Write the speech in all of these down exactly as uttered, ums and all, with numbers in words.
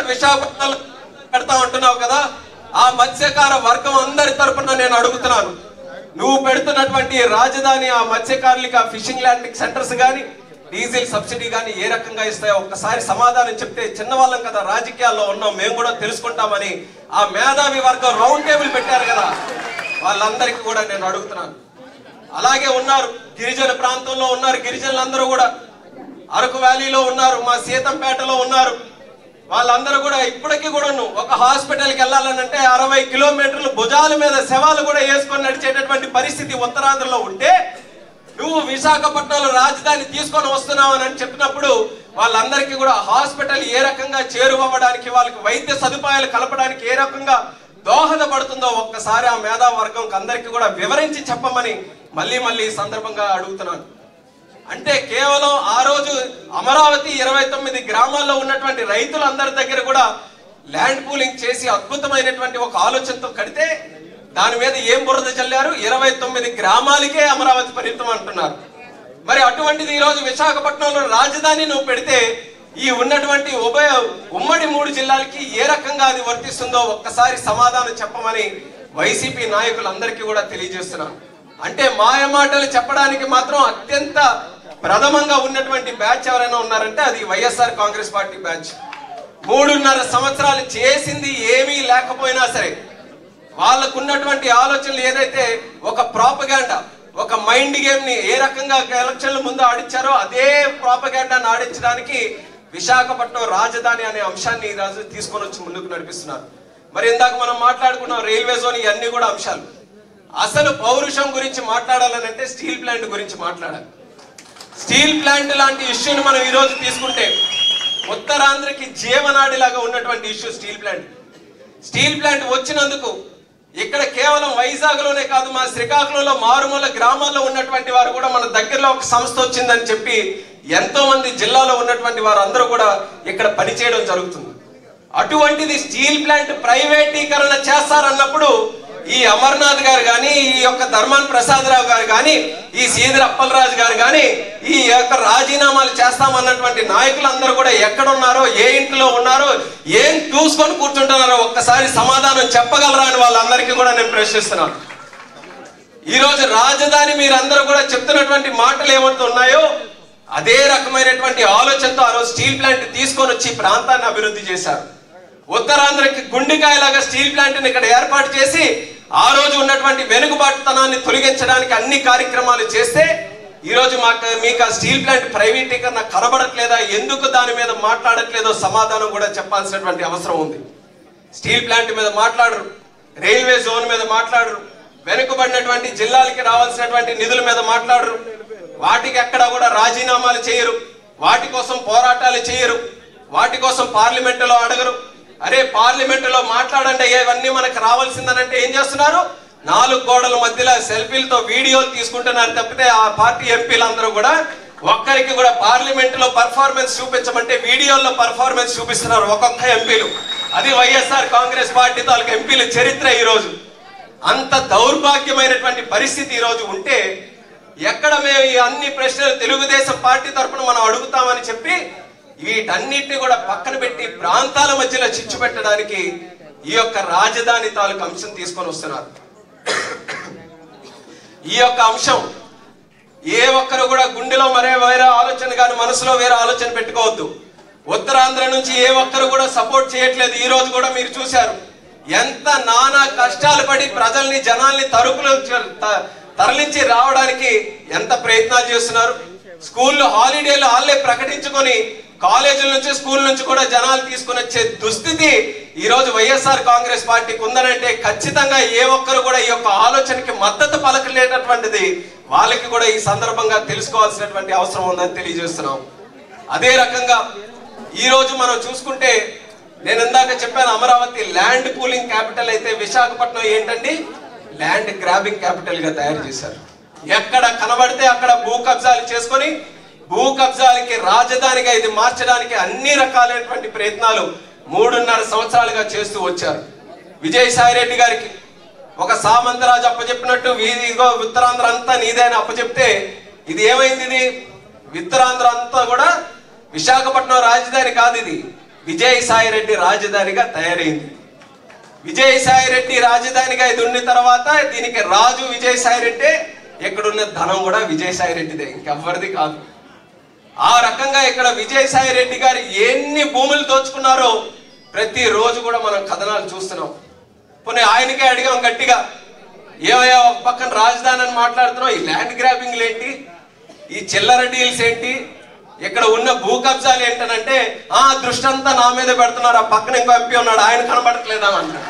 ఇక్కడ విశాఖపట్నంలో పెడతా ఉంటున్నావు కదా, ఆ మత్స్యకార వర్గం అందరి తరపున నేను అడుగుతున్నాను, నువ్వు పెడుతున్నటువంటి రాజధాని ఆ మత్స్యకారులకి ఆ ఫిషింగ్ ల్యాండింగ్ సెంటర్స్ కానీ డీజిల్ సబ్సిడీ కానీ ఏ రకంగా ఇస్తాయో ఒక్కసారి సమాధానం చెప్తే, చిన్నవాళ్ళం కదా, రాజకీయాల్లో ఉన్నాం, మేము కూడా తెలుసుకుంటామని ఆ మేధావి వర్గం రౌండ్ టేబుల్ పెట్టారు కదా, వాళ్ళందరికీ కూడా నేను అడుగుతున్నాను. అలాగే ఉన్నారు గిరిజన ప్రాంతంలో ఉన్నారు, గిరిజనులందరూ కూడా అరకు వ్యాలీలో ఉన్నారు, మా సీతంపేటలో ఉన్నారు, వాళ్ళందరూ కూడా ఇప్పటికీ కూడా ఒక హాస్పిటల్కి వెళ్ళాలనంటే అరవై కిలోమీటర్లు భుజాల మీద శవాలు కూడా వేసుకొని నడిచేటటువంటి పరిస్థితి ఉత్తరాంధ్రలో ఉంటే, నువ్వు విశాఖపట్నంలో రాజధాని తీసుకొని వస్తున్నావు అని చెప్పినప్పుడు వాళ్ళందరికీ కూడా హాస్పిటల్ ఏ రకంగా చేరువవ్వడానికి, వాళ్ళకి వైద్య సదుపాయాలు కలపడానికి ఏ రకంగా దోహదపడుతుందో ఒక్కసారి ఆ మేధా వర్గం అందరికీ కూడా వివరించి చెప్పమని మళ్ళీ మళ్ళీ ఈ సందర్భంగా అడుగుతున్నాను. అంటే కేవలం ఆ రోజు అమరావతి ఇరవై తొమ్మిది గ్రామాల్లో ఉన్నటువంటి రైతులందరి దగ్గర కూడా ల్యాండ్ పూలింగ్ చేసి అద్భుతమైనటువంటి ఒక ఆలోచనతో కడితే దాని మీద ఏం బురద చల్లారు, ఇరవై తొమ్మిది గ్రామాలకే అమరావతి పరిమితం అంటున్నారు. మరి అటువంటిది ఈ రోజు విశాఖపట్నంలో రాజధాని నువ్వు పెడితే ఈ ఉన్నటువంటి ఉభయ ఉమ్మడి మూడు జిల్లాలకి ఏ రకంగా అది వర్తిస్తుందో ఒక్కసారి సమాధానం చెప్పమని వైసీపీ నాయకులందరికీ కూడా తెలియజేస్తున్నాను. అంటే మాయ మాటలు చెప్పడానికి మాత్రం అత్యంత ప్రథమంగా ఉన్నటువంటి బ్యాచ్ ఎవరైనా ఉన్నారంటే అది వైఎస్ఆర్ కాంగ్రెస్ పార్టీ బ్యాచ్. మూడున్నర సంవత్సరాలు చేసింది ఏమీ లేకపోయినా సరే వాళ్ళకు ఉన్నటువంటి ఆలోచనలు ఏదైతే ఒక ప్రాపగాండా, ఒక మైండ్ గేమ్ ని ఏ రకంగా ఎలక్షన్ల ముందు ఆడించారో అదే ప్రాపగాండాను ఆడించడానికి విశాఖపట్నం రాజధాని అనే అంశాన్ని ఈ రోజు తీసుకొని వచ్చి ముందుకు నడిపిస్తున్నారు. మరి ఇందాక మనం మాట్లాడుకున్నాం రైల్వే జోన్, ఇవన్నీ కూడా అంశాలు. అసలు పౌరుషం గురించి మాట్లాడాలనంటే స్టీల్ ప్లాంట్ గురించి మాట్లాడాలి. స్టీల్ ప్లాంట్ లాంటి ఇష్యూని మనం ఈ రోజు తీసుకుంటే ఉత్తరాంధ్రకి జీవనాడి లాగా ఉన్నటువంటి issue steel plant. Steel plant వచ్చినందుకు ఇక్కడ కేవలం వైజాగ్ లోనే కాదు, మా శ్రీకాకుళంలో మారుమూల గ్రామాల్లో ఉన్నటువంటి వారు కూడా మన దగ్గరలో ఒక సంస్థ వచ్చిందని చెప్పి ఎంతో మంది జిల్లాలో ఉన్నటువంటి వారు అందరూ కూడా ఇక్కడ పనిచేయడం జరుగుతుంది. అటువంటిది స్టీల్ ప్లాంట్ ప్రైవేటీకరణ చేస్తారన్నప్పుడు ఈ అమర్నాథ్ గారు కానీ, ఈ యొక్క ధర్మాన్ ప్రసాద్ రావు గారు కానీ, ఈ సీదిర అప్పలరాజు గారు కానీ ఈ యొక్క రాజీనామాలు చేస్తామన్నటువంటి నాయకులందరూ కూడా ఎక్కడున్నారో, ఏ ఇంట్లో ఉన్నారో, ఏం చూసుకొని కూర్చుంటున్నారో ఒక్కసారి సమాధానం చెప్పగలరా అని వాళ్ళందరికీ కూడా నేను ప్రశ్నిస్తున్నాను. ఈ రోజు రాజధాని మీరందరూ కూడా చెప్తున్నటువంటి మాటలు ఏమంటూ ఉన్నాయో అదే రకమైనటువంటి ఆలోచనతో ఆ రోజు స్టీల్ ప్లాంట్ తీసుకొని వచ్చి ప్రాంతాన్ని అభివృద్ధి చేశారు. ఉత్తరాంధ్రకి గుండెకాయలాగా స్టీల్ ప్లాంట్ ఇక్కడ ఏర్పాటు చేసి ఆ రోజు ఉన్నటువంటి వెనుకబాటుతనాన్ని తొలగించడానికి అన్ని కార్యక్రమాలు చేస్తే ఈ రోజు మాకు మీకు ఆ స్టీల్ ప్లాంట్ ప్రైవేటీకరణ కనబడట్లేదా, ఎందుకు దాని మీద మాట్లాడట్లేదో సమాధానం కూడా చెప్పాల్సినటువంటి అవసరం ఉంది. స్టీల్ ప్లాంట్ మీద మాట్లాడరు, రైల్వే జోన్ మీద మాట్లాడరు, వెనుకబడినటువంటి జిల్లాలకి రావాల్సినటువంటి నిధుల మీద మాట్లాడరు, వాటికి ఎక్కడ కూడా రాజీనామాలు చేయరు, వాటి కోసం పోరాటాలు చేయరు, వాటి కోసం పార్లమెంటులో అడగరు. అరే పార్లమెంటులో మాట్లాడండి ఇవన్నీ మనకు రావాల్సిందనంటే ఏం చేస్తున్నారు, నాలుగు గోడల మధ్యలో సెల్ఫీలతో వీడియోలు తీసుకుంటున్నారు తప్పితే ఆ పార్టీ ఎంపీలందరూ కూడా ఒక్కరికి కూడా పార్లమెంటులో పర్ఫార్మెన్స్ చూపించమంటే వీడియోల్లో పర్ఫార్మెన్స్ చూపిస్తున్నారు ఒక్కొక్క ఎంపీలు. అది వైఎస్ఆర్ కాంగ్రెస్ పార్టీ తాలూకు ఎంపీల చరిత్ర. ఈ రోజు అంత దౌర్భాగ్యమైనటువంటి పరిస్థితి ఈ రోజు ఉంటే ఎక్కడ మేము ఈ అన్ని ప్రశ్నలు తెలుగుదేశం పార్టీ తరఫున మనం అడుగుతామని చెప్పి వీటన్నిటిని కూడా పక్కన పెట్టి ప్రాంతాల మధ్యలో చిచ్చు పెట్టడానికి ఈ యొక్క రాజధాని తాలూకు అంశం తీసుకొని వస్తున్నారు. ఈ యొక్క అంశం ఏ ఒక్కరు కూడా గుండెలో మరే వేరే ఆలోచన కానీ మనసులో వేరే ఆలోచన పెట్టుకోవద్దు. ఉత్తరాంధ్ర నుంచి ఏ ఒక్కరు కూడా సపోర్ట్ చేయట్లేదు. ఈ రోజు కూడా మీరు చూశారు ఎంత నానా కష్టాలు పడి ప్రజల్ని జనాల్ని తరుపులు తరలించి రావడానికి ఎంత ప్రయత్నాలు చేస్తున్నారు. స్కూల్లో హాలిడేలు వాళ్ళే ప్రకటించుకొని కాలేజీల నుంచి స్కూల్ నుంచి కూడా జనాలు తీసుకుని వచ్చే దుస్థితి ఈ రోజు వైఎస్ఆర్ కాంగ్రెస్ పార్టీకి ఉందనంటే ఖచ్చితంగా ఏ ఒక్కరు కూడా ఈ యొక్క ఆలోచనకి మద్దతు పలకలేనటువంటిది వాళ్ళకి కూడా ఈ సందర్భంగా తెలుసుకోవాల్సినటువంటి అవసరం ఉందని తెలియజేస్తున్నాం. అదే రకంగా ఈ రోజు మనం చూసుకుంటే నేను ఇందాక చెప్పాను అమరావతి ల్యాండ్ పూలింగ్ క్యాపిటల్ అయితే విశాఖపట్నం ఏంటండి ల్యాండ్ గ్రాబింగ్ క్యాపిటల్ గా తయారు చేశారు. ఎక్కడ కనబడితే అక్కడ భూ కబ్జాలు చేసుకొని భూ కబ్జాలకి రాజధానిగా ఇది మార్చడానికి అన్ని రకాలైనటువంటి ప్రయత్నాలు మూడున్నర సంవత్సరాలుగా చేస్తూ వచ్చారు. విజయసాయి రెడ్డి గారికి ఒక సామంతరాజు అప్పచెప్పినట్టు వీధిగో ఉత్తరాంధ్ర అంతా నీదేని అప్పచెప్తే ఇది ఏమైంది, ఇది ఉత్తరాంధ్ర అంతా కూడా విశాఖపట్నం రాజధాని కాదు, ఇది విజయసాయి రెడ్డి రాజధానిగా తయారైంది. విజయసాయి రెడ్డి రాజధానిగా ఇది ఉన్న తర్వాత దీనికి రాజు విజయసాయి రెడ్డి, ఎక్కడున్న ధనం కూడా విజయసాయి రెడ్డిదే, ఇంకెవ్వరిది కాదు. ఆ రకంగా ఇక్కడ విజయసాయి రెడ్డి గారు ఎన్ని భూములు దోచుకున్నారో ప్రతి రోజు కూడా మనం కథనాలు చూస్తున్నాం. పోనీ ఆయనకే అడిగాం గట్టిగా, ఏమయ్యా ఒక పక్కన రాజధాని అని మాట్లాడుతున్నావు, ఈ ల్యాండ్ గ్రాబింగ్లు ఏంటి, ఈ చిల్లర డీల్స్ ఏంటి, ఇక్కడ ఉన్న భూ కబ్జాలు ఏంటనంటే ఆ దృష్టి అంతా నా మీద పెడుతున్నారు, ఆ పక్కన ఇంకో ఎంపీ ఉన్నాడు ఆయన కనబడట్లేదా అంటారు.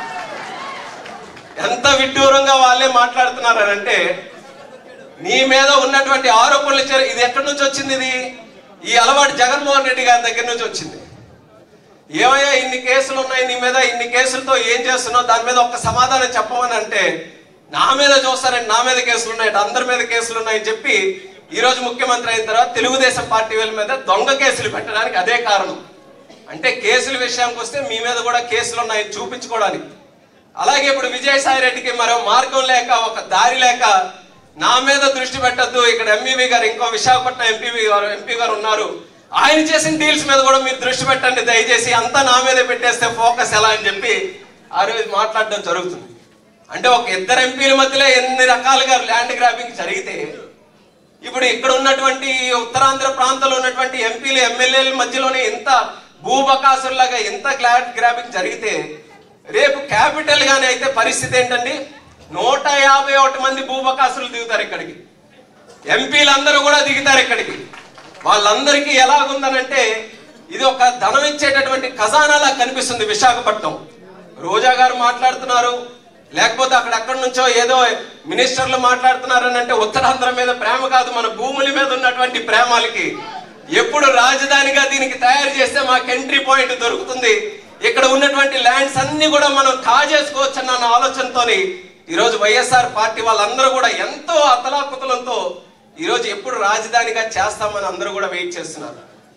ఎంత విడ్డూరంగా వాళ్ళే మాట్లాడుతున్నారంటే నీ మీద ఉన్నటువంటి ఆరోపణలు ఇది ఎక్కడి నుంచి వచ్చింది, ఇది ఈ అలవాటు జగన్మోహన్ రెడ్డి గారి దగ్గర నుంచి వచ్చింది. ఏమయ్యా ఇన్ని కేసులు ఉన్నాయి నీ మీద, ఇన్ని కేసులతో ఏం చేస్తున్నావు, దాని మీద ఒక్క సమాధానం చెప్పమని అంటే నా మీద చూస్తారండి, నా మీద కేసులు ఉన్నాయి, అందరి మీద కేసులు ఉన్నాయని చెప్పి ఈ రోజు ముఖ్యమంత్రి అయిన తర్వాత తెలుగుదేశం పార్టీ వాళ్ళ మీద దొంగ కేసులు పెట్టడానికి అదే కారణం. అంటే కేసుల విషయానికి వస్తే మీ మీద కూడా కేసులు ఉన్నాయని చూపించుకోవడానికి. అలాగే ఇప్పుడు విజయసాయి రెడ్డికి మరో మార్గం లేక, ఒక దారి లేక నా మీద దృష్టి పెట్టద్దు, ఇక్కడ ఎంఈవి గారు ఇంకో విశాఖపట్నం ఎంపీ గారు ఎంపీ గారు ఉన్నారు, ఆయన చేసిన డీల్స్ మీద కూడా మీరు దృష్టి పెట్టండి దయచేసి, అంతా నా మీదే పెట్టేస్తే ఫోకస్ ఎలా అని చెప్పి ఆ రోజు మాట్లాడడం జరుగుతుంది. అంటే ఒక ఇద్దరు ఎంపీల మధ్యలో ఎన్ని రకాలుగా ల్యాండ్ గ్రాబింగ్ జరిగితే ఇప్పుడు ఇక్కడ ఉన్నటువంటి ఉత్తరాంధ్ర ప్రాంతంలో ఉన్నటువంటి ఎంపీలు ఎమ్మెల్యేల మధ్యలోనే ఇంత భూబకాసుల్లాగా ఇంత ల్యాండ్ గ్రాబింగ్ జరిగితే రేపు క్యాపిటల్ గానే అయితే పరిస్థితి ఏంటండి, నూట యాభై ఒకటి మంది భూబకాసులు దిగుతారు ఇక్కడికి, ఎంపీలందరూ కూడా దిగుతారు ఇక్కడికి. వాళ్ళందరికీ ఎలాగుందనంటే ఇది ఒక ధనం ఇచ్చేటటువంటి ఖజానాలా కనిపిస్తుంది విశాఖపట్నం. రోజా గారు మాట్లాడుతున్నారు, లేకపోతే అక్కడెక్కడి నుంచో ఏదో మినిస్టర్లు మాట్లాడుతున్నారని అంటే ఉత్తరాంధ్ర మీద ప్రేమ కాదు, మన భూముల మీద ఉన్నటువంటి ప్రేమాలకి ఎప్పుడు రాజధానిగా దీనికి తయారు చేస్తే మాకు ఎంట్రీ పాయింట్ దొరుకుతుంది, ఇక్కడ ఉన్నటువంటి ల్యాండ్స్ అన్ని కూడా మనం కాజేసుకోవచ్చు అన్న ఆలోచనతో ఈరోజు వైఎస్ఆర్ పార్టీ వాళ్ళందరూ కూడా ఎంతో అతలాకుతలంతో ఈరోజు ఎప్పుడు రాజధానిగా చేస్తామని అందరూ కూడా వెయిట్ చేస్తున్నారు.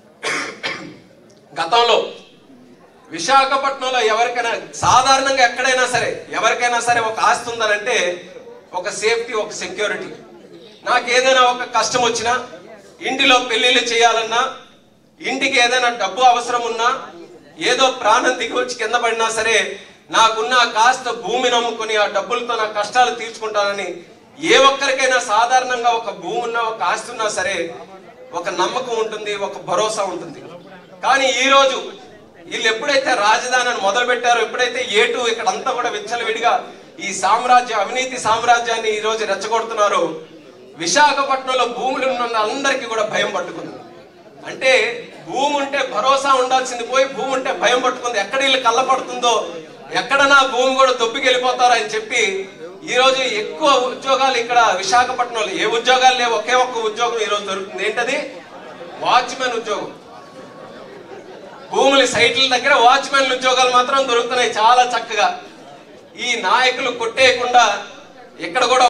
గతంలో విశాఖపట్నంలో ఎవరికైనా సాధారణంగా ఎక్కడైనా సరే ఎవరికైనా సరే ఒక ఆస్తి ఉందనంటే ఒక సేఫ్టీ, ఒక సెక్యూరిటీ. నాకు ఏదైనా ఒక కష్టం వచ్చినా, ఇంటిలో పెళ్లిళ్ళు చేయాలన్నా, ఇంటికి ఏదైనా డబ్బు అవసరం ఉన్నా, ఏదో ప్రాణం దిగి వచ్చి కింద పడినా సరే నాకున్న కాస్త భూమి నమ్ముకుని ఆ డబ్బులతో నా కష్టాలు తీర్చుకుంటానని ఏ ఒక్కరికైనా సాధారణంగా ఒక భూమి ఉన్నా, ఒక ఆస్తి ఉన్నా సరే ఒక నమ్మకం ఉంటుంది, ఒక భరోసా ఉంటుంది. కానీ ఈ రోజు వీళ్ళు ఎప్పుడైతే రాజధానిని మొదలు పెట్టారో, ఎప్పుడైతే ఏటు ఇక్కడ అంతా కూడా విచ్చలవిడిగా ఈ సామ్రాజ్య అవినీతి సామ్రాజ్యాన్ని ఈ రోజు రెచ్చగొడుతున్నారో విశాఖపట్నంలో భూములు ఉన్న అందరికీ కూడా భయం పట్టుకుంది. అంటే భూమి ఉంటే భరోసా ఉండాల్సింది పోయి భూమి ఉంటే భయం పట్టుకుంది, ఎక్కడ వీళ్ళు కళ్ళపడుతుందో, ఎక్కడ నా భూమి కూడా దొబ్బికెళ్ళిపోతారో అని చెప్పి ఈ రోజు ఎక్కువ ఉద్యోగాలు ఇక్కడ విశాఖపట్నంలో ఏ ఉద్యోగాలు లేవు, ఒకే ఒక్క ఉద్యోగం ఈ రోజు దొరుకుతుంది. ఏంటది? వాచ్మెన్ ఉద్యోగం. భూముల సైట్ల దగ్గర వాచ్మెన్ ఉద్యోగాలు మాత్రం దొరుకుతున్నాయి చాలా చక్కగా. ఈ నాయకులు కొట్టేయకుండా ఇక్కడ కూడా